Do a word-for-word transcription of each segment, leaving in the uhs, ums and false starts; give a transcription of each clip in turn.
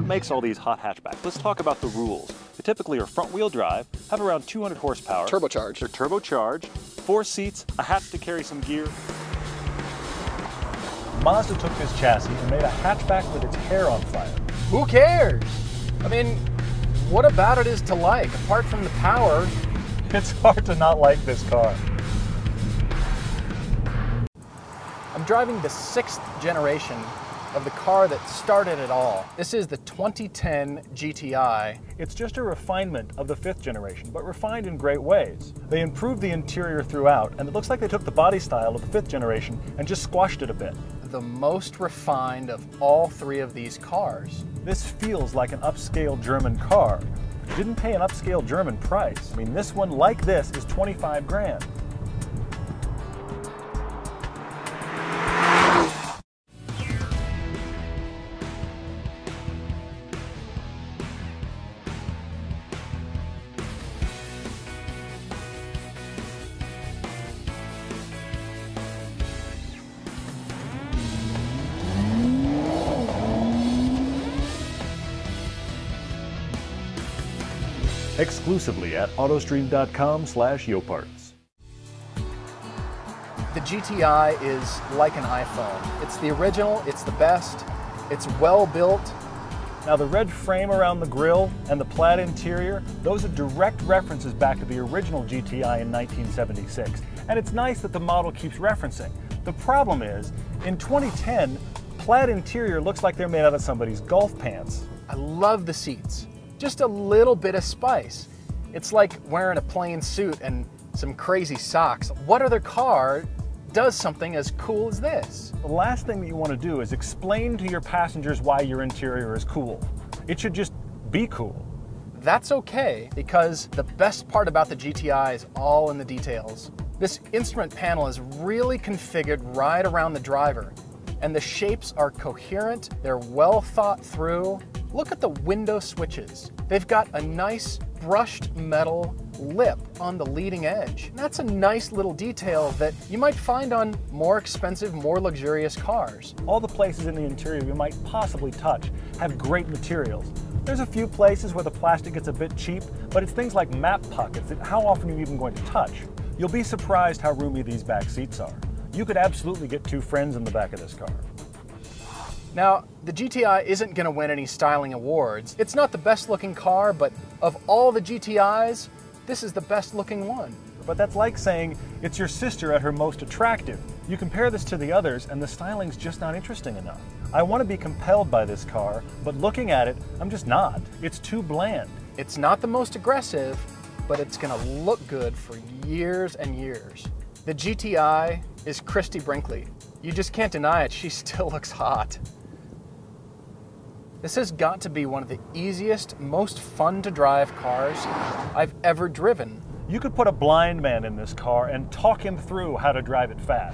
what makes all these hot hatchbacks? Let's talk about the rules. They typically are front-wheel drive, have around two hundred horsepower. Turbocharged. They're turbocharged, four seats, a hatch to carry some gear. Mazda took this chassis and made a hatchback with its hair on fire. Who cares? I mean, what about it is to like, apart from the power? It's hard to not like this car. I'm driving the sixth generation of the car that started it all. This is the twenty ten G T I. It's just a refinement of the fifth generation, but refined in great ways. They improved the interior throughout, and it looks like they took the body style of the fifth generation and just squashed it a bit. The most refined of all three of these cars. This feels like an upscale German car. You didn't pay an upscale German price. I mean, this one, like this, is twenty-five grand. Exclusively at autostream.com slash yoparts. The G T I is like an iPhone. It's the original, it's the best, it's well built. Now the red frame around the grille and the plaid interior, those are direct references back to the original G T I in nineteen seventy-six. And it's nice that the model keeps referencing. The problem is, in twenty ten, plaid interior looks like they're made out of somebody's golf pants. I love the seats. Just a little bit of spice. It's like wearing a plain suit and some crazy socks. What other car does something as cool as this? The last thing that you want to do is explain to your passengers why your interior is cool. It should just be cool. That's okay, because the best part about the G T I is all in the details. This instrument panel is really configured right around the driver, and the shapes are coherent, they're well thought through. Look at the window switches. They've got a nice brushed metal lip on the leading edge. That's a nice little detail that you might find on more expensive, more luxurious cars. All the places in the interior you might possibly touch have great materials. There's a few places where the plastic gets a bit cheap, but it's things like map pockets that how often are you even going to touch? You'll be surprised how roomy these back seats are. You could absolutely get two friends in the back of this car. Now, the G T I isn't going to win any styling awards. It's not the best looking car, but of all the G T Is, this is the best looking one. But that's like saying it's your sister at her most attractive. You compare this to the others and the styling's just not interesting enough. I want to be compelled by this car, but looking at it, I'm just not. It's too bland. It's not the most aggressive, but it's going to look good for years and years. The G T I is Christy Brinkley. You just can't deny it, she still looks hot. This has got to be one of the easiest, most fun to drive cars I've ever driven. You could put a blind man in this car and talk him through how to drive it fast.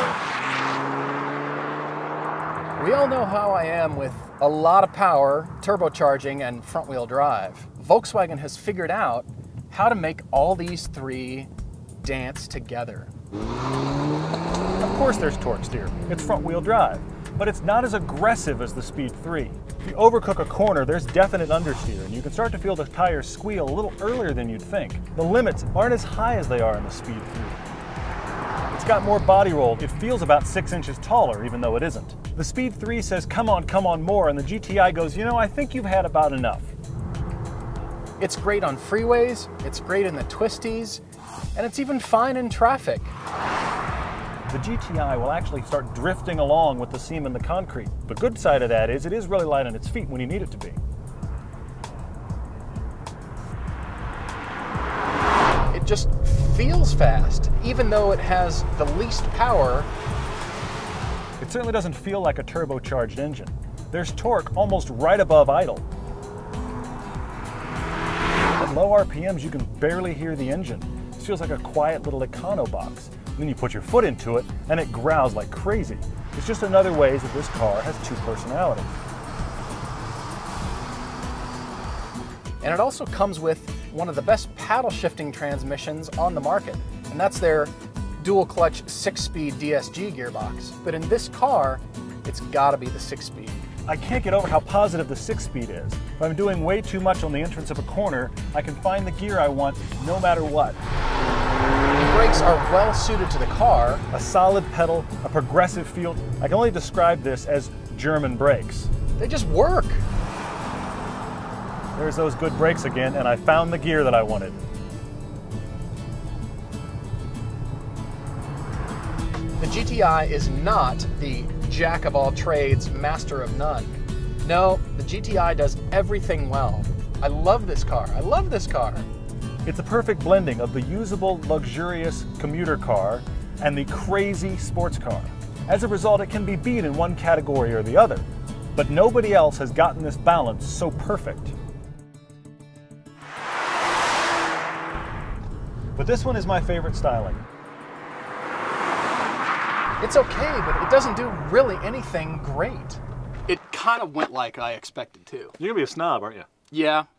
We all know how I am with a lot of power, turbocharging, and front-wheel drive. Volkswagen has figured out how to make all these three dance together. Of course there's torque steer. It's front-wheel drive, but it's not as aggressive as the Speed three. If you overcook a corner, there's definite understeer, and you can start to feel the tires squeal a little earlier than you'd think. The limits aren't as high as they are in the Speed three. It's got more body roll. It feels about six inches taller, even though it isn't. The Speed three says, come on, come on more, and the G T I goes, you know, I think you've had about enough. It's great on freeways, it's great in the twisties, and it's even fine in traffic. The G T I will actually start drifting along with the seam in the concrete. The good side of that is it is really light on its feet when you need it to be. It just feels fast, even though it has the least power. It certainly doesn't feel like a turbocharged engine. There's torque almost right above idle. At low R P Ms, you can barely hear the engine. It feels like a quiet little econo box. Then you put your foot into it, and it growls like crazy. It's just another way that this car has two personalities. And it also comes with one of the best paddle shifting transmissions on the market, and that's their dual clutch six speed D S G gearbox. But in this car, it's gotta be the six speed. I can't get over how positive the six-speed is. If I'm doing way too much on the entrance of a corner, I can find the gear I want no matter what. The brakes are well suited to the car. A solid pedal, a progressive feel. I can only describe this as German brakes. They just work. There's those good brakes again, and I found the gear that I wanted. The G T I is not the jack of all trades, master of none. No, the G T I does everything well. I love this car. I love this car. It's a perfect blending of the usable, luxurious commuter car and the crazy sports car. As a result, it can be beat in one category or the other, but nobody else has gotten this balance so perfect. But this one is my favorite styling. It's okay, but it doesn't do really anything great. It kind of went like I expected to. You're gonna be a snob, aren't you? Yeah,